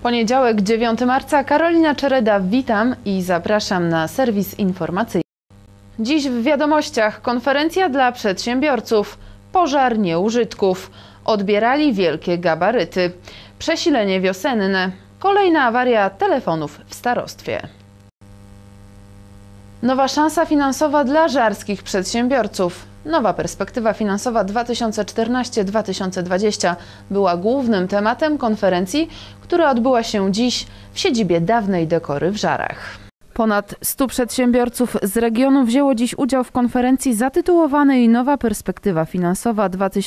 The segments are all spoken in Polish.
Poniedziałek, 9 marca, Karolina Czereda, witam i zapraszam na serwis informacyjny. Dziś w wiadomościach konferencja dla przedsiębiorców, pożar nieużytków, odbierali wielkie gabaryty, przesilenie wiosenne, kolejna awaria telefonów w starostwie. Nowa szansa finansowa dla żarskich przedsiębiorców. Nowa perspektywa finansowa 2014-2020 była głównym tematem konferencji, która odbyła się dziś w siedzibie dawnej Dekory w Żarach. Ponad 100 przedsiębiorców z regionu wzięło dziś udział w konferencji zatytułowanej Nowa perspektywa finansowa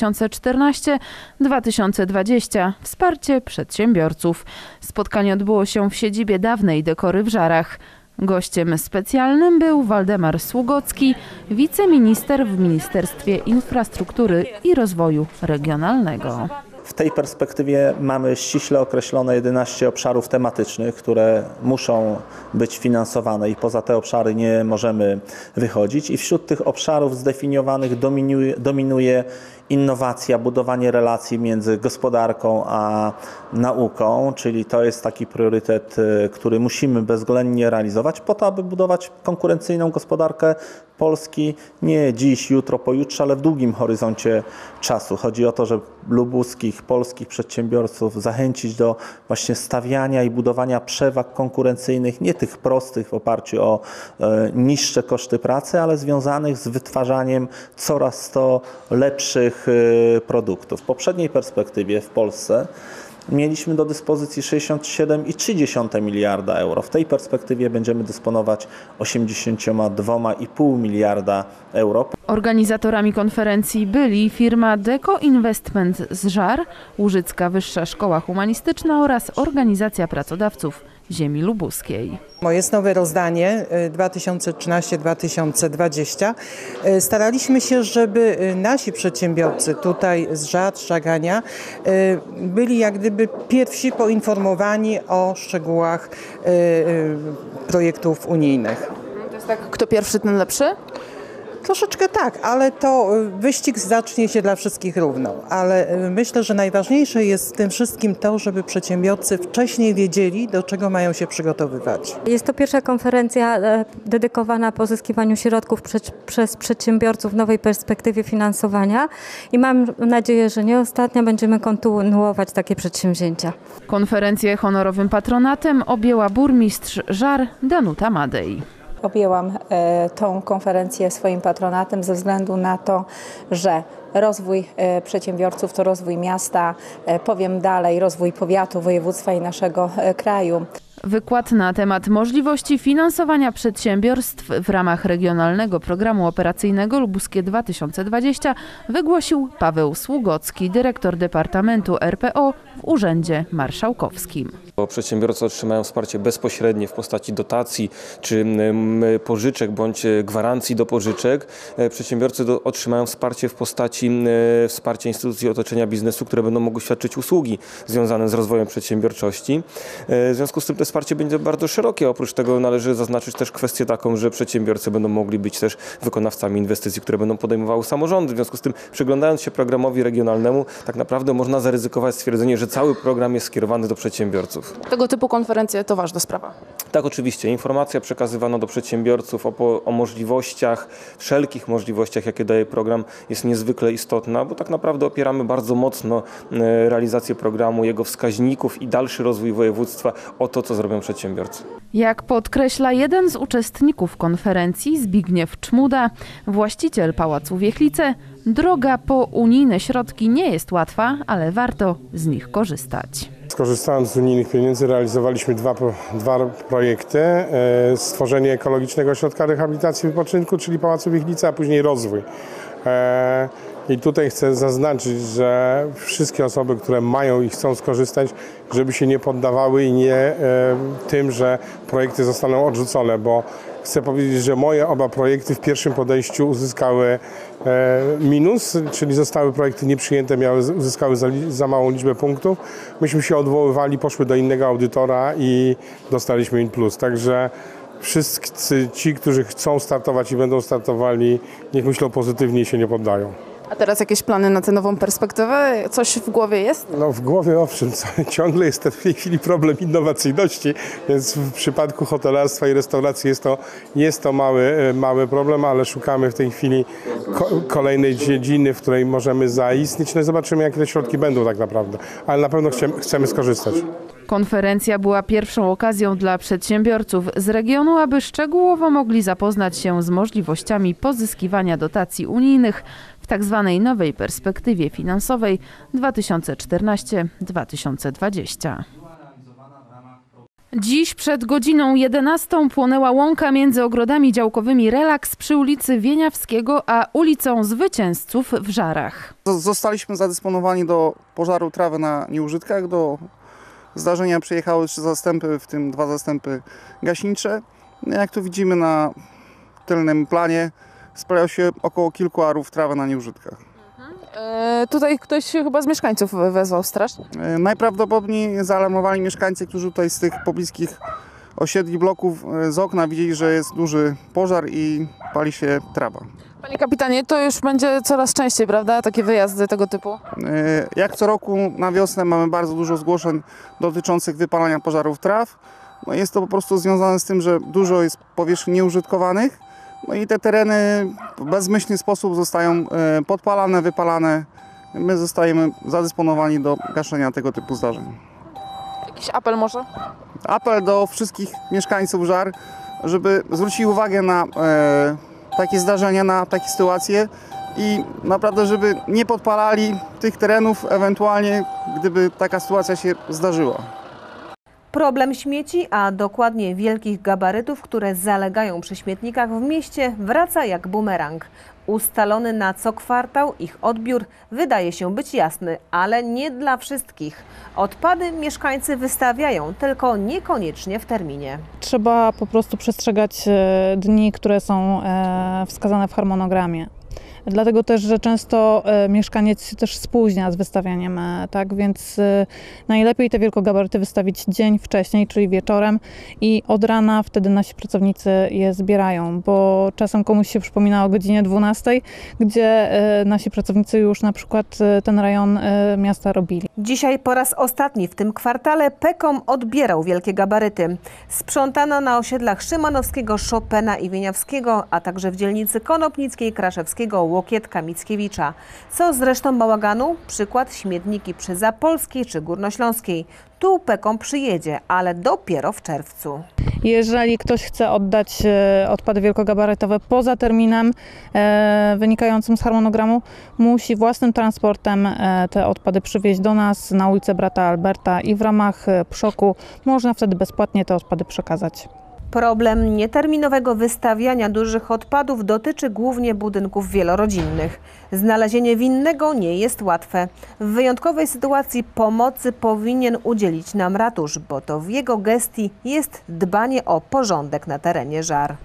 2014-2020 – Wsparcie przedsiębiorców. Spotkanie odbyło się w siedzibie dawnej Dekory w Żarach. Gościem specjalnym był Waldemar Sługocki, wiceminister w Ministerstwie Infrastruktury i Rozwoju Regionalnego. W tej perspektywie mamy ściśle określone 11 obszarów tematycznych, które muszą być finansowane i poza te obszary nie możemy wychodzić. I wśród tych obszarów zdefiniowanych dominuje innowacja, budowanie relacji między gospodarką a nauką, czyli to jest taki priorytet, który musimy bezwzględnie realizować po to, aby budować konkurencyjną gospodarkę Polski nie dziś, jutro, pojutrze, ale w długim horyzoncie czasu. Chodzi o to, żeby lubuskich, polskich przedsiębiorców zachęcić do właśnie stawiania i budowania przewag konkurencyjnych, nie tych prostych w oparciu o niższe koszty pracy, ale związanych z wytwarzaniem coraz to lepszych produktów. W poprzedniej perspektywie w Polsce mieliśmy do dyspozycji 67,3 miliarda euro. W tej perspektywie będziemy dysponować 82,5 miliarda euro. Organizatorami konferencji byli firma Deko Investment z Żar, Łużycka Wyższa Szkoła Humanistyczna oraz Organizacja Pracodawców Ziemi Lubuskiej. Jest nowe rozdanie 2013-2020. Staraliśmy się, żeby nasi przedsiębiorcy tutaj z Żar, Żagania byli jak gdyby pierwsi poinformowani o szczegółach projektów unijnych. To jest tak, kto pierwszy, ten lepszy? Troszeczkę tak, ale to wyścig zacznie się dla wszystkich równo. Ale myślę, że najważniejsze jest w tym wszystkim to, żeby przedsiębiorcy wcześniej wiedzieli, do czego mają się przygotowywać. Jest to pierwsza konferencja dedykowana pozyskiwaniu środków przez przedsiębiorców w nowej perspektywie finansowania i mam nadzieję, że nie ostatnia, będziemy kontynuować takie przedsięwzięcia. Konferencję honorowym patronatem objęła burmistrz Żar Danuta Madej. Objęłam tą konferencję swoim patronatem ze względu na to, że rozwój przedsiębiorców to rozwój miasta, powiem dalej, rozwój powiatu, województwa i naszego kraju. Wykład na temat możliwości finansowania przedsiębiorstw w ramach Regionalnego Programu Operacyjnego Lubuskie 2020 wygłosił Paweł Sługocki, dyrektor Departamentu RPO w Urzędzie Marszałkowskim. Przedsiębiorcy otrzymają wsparcie bezpośrednie w postaci dotacji czy pożyczek bądź gwarancji do pożyczek. Przedsiębiorcy otrzymają wsparcie w postaci wsparcia instytucji otoczenia biznesu, które będą mogły świadczyć usługi związane z rozwojem przedsiębiorczości. W związku z tym to wsparcie będzie bardzo szerokie. Oprócz tego należy zaznaczyć też kwestię taką, że przedsiębiorcy będą mogli być też wykonawcami inwestycji, które będą podejmowały samorządy. W związku z tym, przyglądając się programowi regionalnemu, tak naprawdę można zaryzykować stwierdzenie, że cały program jest skierowany do przedsiębiorców. Tego typu konferencje to ważna sprawa. Tak, oczywiście. Informacja przekazywana do przedsiębiorców o możliwościach, wszelkich możliwościach, jakie daje program, jest niezwykle istotna, bo tak naprawdę opieramy bardzo mocno realizację programu, jego wskaźników i dalszy rozwój województwa o to, co zrobią przedsiębiorcy. Jak podkreśla jeden z uczestników konferencji, Zbigniew Czmuda, właściciel Pałacu Wiechlice, droga po unijne środki nie jest łatwa, ale warto z nich korzystać. Skorzystając z unijnych pieniędzy realizowaliśmy dwa projekty. Stworzenie ekologicznego ośrodka rehabilitacji i wypoczynku, czyli Pałacu Wiechlice, a później rozwój. I tutaj chcę zaznaczyć, że wszystkie osoby, które mają i chcą skorzystać, żeby się nie poddawały i nie tym, że projekty zostaną odrzucone, bo chcę powiedzieć, że moje oba projekty w pierwszym podejściu uzyskały minus, czyli zostały projekty nieprzyjęte, uzyskały za małą liczbę punktów. Myśmy się odwoływali, poszły do innego audytora i dostaliśmy in plus. Także wszyscy ci, którzy chcą startować i będą startowali, niech myślą pozytywnie i się nie poddają. A teraz jakieś plany na tę nową perspektywę? Coś w głowie jest? No w głowie owszem, ciągle jest w tej chwili problem innowacyjności, więc w przypadku hotelarstwa i restauracji jest to mały problem, ale szukamy w tej chwili kolejnej dziedziny, w której możemy zaistnieć. No i zobaczymy, jakie te środki będą tak naprawdę, ale na pewno chcemy skorzystać. Konferencja była pierwszą okazją dla przedsiębiorców z regionu, aby szczegółowo mogli zapoznać się z możliwościami pozyskiwania dotacji unijnych w tzw. nowej perspektywie finansowej 2014-2020. Dziś przed godziną 11 płonęła łąka między ogrodami działkowymi Relaks przy ulicy Wieniawskiego a ulicą Zwycięzców w Żarach. Zostaliśmy zadysponowani do pożaru trawy na nieużytkach. Do zdarzenia przyjechały 3 zastępy, w tym 2 zastępy gaśnicze. Jak tu widzimy na tylnym planie, sprawia się około kilku arów trawy na nieużytkach. Tutaj ktoś chyba z mieszkańców wezwał straż? Najprawdopodobniej zaalarmowali mieszkańcy, którzy tutaj z tych pobliskich osiedli, bloków z okna widzieli, że jest duży pożar i pali się trawa. Panie kapitanie, to już będzie coraz częściej, prawda, takie wyjazdy tego typu? Jak co roku na wiosnę mamy bardzo dużo zgłoszeń dotyczących wypalania pożarów traw. No jest to po prostu związane z tym, że dużo jest powierzchni nieużytkowanych. No i te tereny w bezmyślny sposób zostają podpalane, wypalane. My zostajemy zadysponowani do gaszenia tego typu zdarzeń. Jakiś apel może? Apel do wszystkich mieszkańców Żar, żeby zwrócili uwagę na takie zdarzenia, na takie sytuacje i naprawdę, żeby nie podpalali tych terenów, ewentualnie gdyby taka sytuacja się zdarzyła. Problem śmieci, a dokładnie wielkich gabarytów, które zalegają przy śmietnikach w mieście, wraca jak bumerang. Ustalony na co kwartał ich odbiór wydaje się być jasny, ale nie dla wszystkich. Odpady mieszkańcy wystawiają, tylko niekoniecznie w terminie. Trzeba po prostu przestrzegać dni, które są wskazane w harmonogramie. Dlatego też, że często mieszkaniec się też spóźnia z wystawianiem, tak? Więc najlepiej te wielkogabaryty wystawić dzień wcześniej, czyli wieczorem i od rana wtedy nasi pracownicy je zbierają, bo czasem komuś się przypomina o godzinie 12, gdzie nasi pracownicy już na przykład ten rejon miasta robili. Dzisiaj po raz ostatni w tym kwartale PEKOM odbierał wielkie gabaryty. Sprzątano na osiedlach Szymanowskiego, Chopina i Wieniawskiego, a także w dzielnicy Konopnickiej, Kraszewskiego, Łokietka, Mickiewicza. Co z resztą bałaganu? Przykład śmietniki przy Zapolskiej czy Górnośląskiej. Tu PEKOM przyjedzie, ale dopiero w czerwcu. Jeżeli ktoś chce oddać odpady wielkogabarytowe poza terminem wynikającym z harmonogramu, musi własnym transportem te odpady przywieźć do nas na ulicę Brata Alberta i w ramach PSZOK-u można wtedy bezpłatnie te odpady przekazać. Problem nieterminowego wystawiania dużych odpadów dotyczy głównie budynków wielorodzinnych. Znalezienie winnego nie jest łatwe. W wyjątkowej sytuacji pomocy powinien udzielić nam ratusz, bo to w jego gestii jest dbanie o porządek na terenie Żar.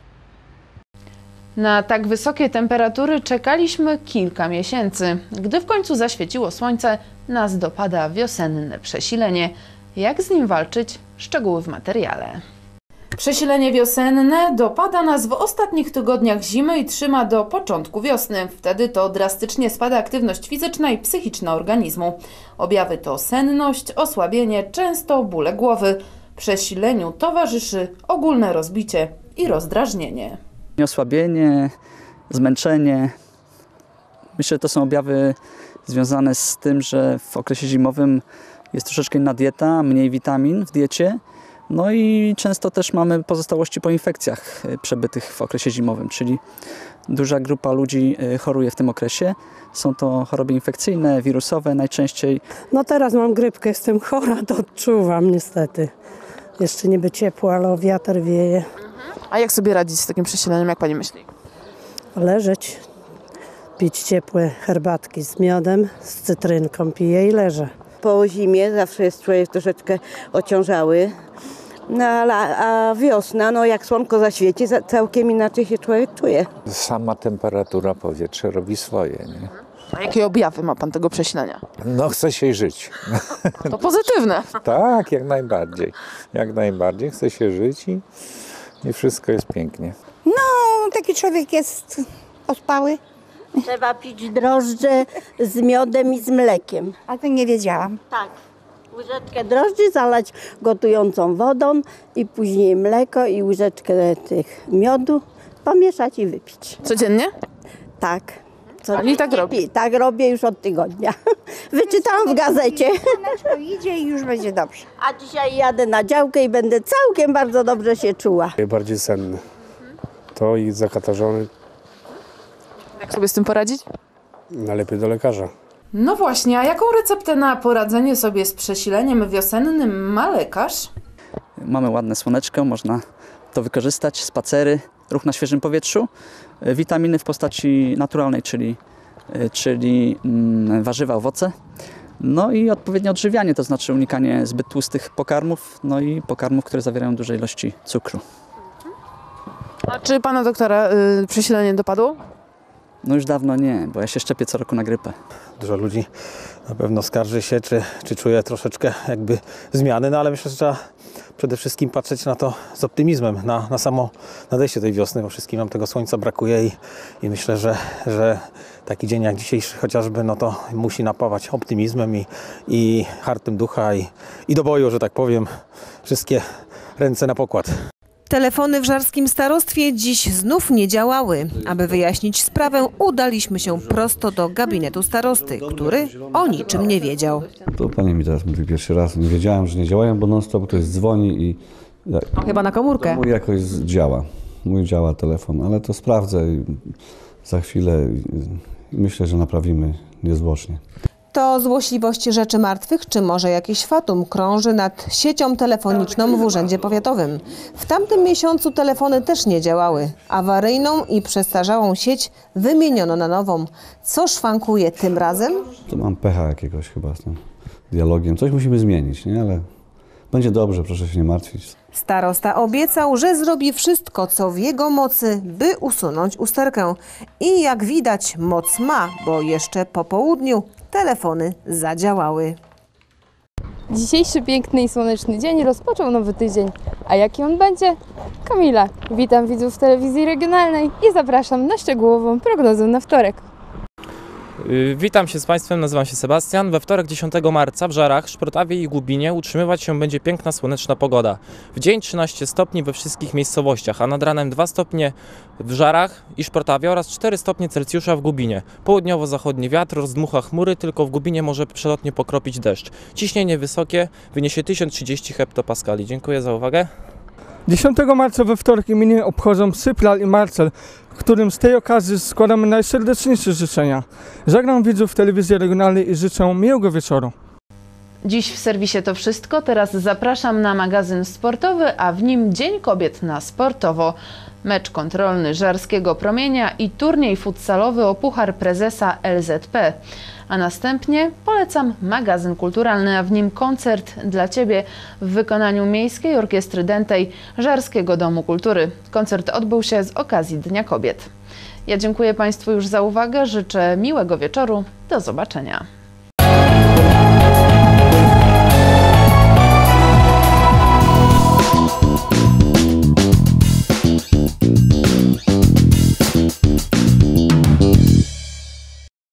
Na tak wysokie temperatury czekaliśmy kilka miesięcy. Gdy w końcu zaświeciło słońce, nas dopada wiosenne przesilenie. Jak z nim walczyć? Szczegóły w materiale. Przesilenie wiosenne dopada nas w ostatnich tygodniach zimy i trzyma do początku wiosny. Wtedy to drastycznie spada aktywność fizyczna i psychiczna organizmu. Objawy to senność, osłabienie, często bóle głowy. Przesileniu towarzyszy ogólne rozbicie i rozdrażnienie. Osłabienie, zmęczenie. Myślę, że to są objawy związane z tym, że w okresie zimowym jest troszeczkę inna dieta, mniej witamin w diecie. No i często też mamy pozostałości po infekcjach przebytych w okresie zimowym, czyli duża grupa ludzi choruje w tym okresie. Są to choroby infekcyjne, wirusowe najczęściej. No teraz mam grypkę, jestem chora, to odczuwam niestety. Jeszcze niby ciepło, ale wiatr wieje. A jak sobie radzić z takim przesileniem, jak pani myśli? Leżeć, pić ciepłe herbatki z miodem, z cytrynką piję i leżę. Po zimie zawsze jest człowiek troszeczkę ociążały, no, a wiosna, no jak słonko zaświeci, całkiem inaczej się człowiek czuje. Sama temperatura powietrza robi swoje, nie? A jakie objawy ma pan tego przesilenia? No chce się żyć. To pozytywne. Tak, jak najbardziej. Jak najbardziej chce się żyć i wszystko jest pięknie. No, taki człowiek jest ospały, Trzeba pić drożdże z miodem i z mlekiem. A to nie wiedziałam. Tak. Łyżeczkę drożdży zalać gotującą wodą i później mleko i łyżeczkę tych miodu pomieszać i wypić. Codziennie? Tak. Pani tak robi? Tak robię już od tygodnia. Wyczytałam w gazecie. Słoneczko idzie i już będzie dobrze. A dzisiaj jadę na działkę i będę całkiem bardzo dobrze się czuła. Bardziej senny. To i zakatarzony. Jak sobie z tym poradzić? Najlepiej do lekarza. No właśnie, a jaką receptę na poradzenie sobie z przesileniem wiosennym ma lekarz? Mamy ładne słoneczko, można to wykorzystać, spacery, ruch na świeżym powietrzu, witaminy w postaci naturalnej, czyli warzywa, owoce, no i odpowiednie odżywianie, to znaczy unikanie zbyt tłustych pokarmów, no i pokarmów, które zawierają duże ilości cukru. A czy pana doktora przesilenie dopadło? No już dawno nie, bo ja się szczepię co roku na grypę. Dużo ludzi na pewno skarży się, czy czuje troszeczkę jakby zmiany, no ale myślę, że trzeba przede wszystkim patrzeć na to z optymizmem, na samo nadejście tej wiosny, bo wszystkim nam tego słońca brakuje i myślę, że taki dzień jak dzisiejszy chociażby, no to musi napawać optymizmem i hartem ducha i do boju, że tak powiem, wszystkie ręce na pokład. Telefony w żarskim starostwie dziś znów nie działały. Aby wyjaśnić sprawę, udaliśmy się prosto do gabinetu starosty, który o niczym nie wiedział. To pani mi teraz mówi pierwszy raz. Nie wiedziałem, że nie działają, bo non-stop ktoś dzwoni i... Chyba na komórkę. Mój jakoś działa. Mój działa telefon, ale to sprawdzę za chwilę i myślę, że naprawimy niezwłocznie. To złośliwość rzeczy martwych, czy może jakiś fatum krąży nad siecią telefoniczną w Urzędzie Powiatowym. W tamtym miesiącu telefony też nie działały. Awaryjną i przestarzałą sieć wymieniono na nową. Co szwankuje tym razem? To mam pecha jakiegoś chyba z tym dialogiem. Coś musimy zmienić, nie? Ale będzie dobrze, proszę się nie martwić. Starosta obiecał, że zrobi wszystko, co w jego mocy, by usunąć usterkę. I jak widać, moc ma, bo jeszcze po południu telefony zadziałały. Dzisiejszy piękny i słoneczny dzień rozpoczął nowy tydzień. A jaki on będzie? Kamila, witam widzów telewizji regionalnej i zapraszam na szczegółową prognozę na wtorek. Witam się z Państwem, nazywam się Sebastian. We wtorek 10 marca w Żarach, Szprotawie i Gubinie utrzymywać się będzie piękna, słoneczna pogoda. W dzień 13 stopni we wszystkich miejscowościach, a nad ranem 2 stopnie w Żarach i Szprotawie oraz 4 stopnie Celsjusza w Gubinie. Południowo-zachodni wiatr rozdmucha chmury, tylko w Gubinie może przelotnie pokropić deszcz. Ciśnienie wysokie wyniesie 1030 hektopaskali. Dziękuję za uwagę. 10 marca we wtorek imieniny obchodzą Cypral i Marcel, którym z tej okazji składamy najserdeczniejsze życzenia. Żegnam widzów telewizji regionalnej i życzę miłego wieczoru. Dziś w serwisie to wszystko. Teraz zapraszam na magazyn sportowy, a w nim Dzień Kobiet na Sportowo. Mecz kontrolny Żarskiego Promienia i turniej futsalowy o Puchar Prezesa LZP. A następnie polecam magazyn kulturalny, a w nim koncert dla Ciebie w wykonaniu Miejskiej Orkiestry Dętej Żarskiego Domu Kultury. Koncert odbył się z okazji Dnia Kobiet. Ja dziękuję Państwu już za uwagę, życzę miłego wieczoru, do zobaczenia.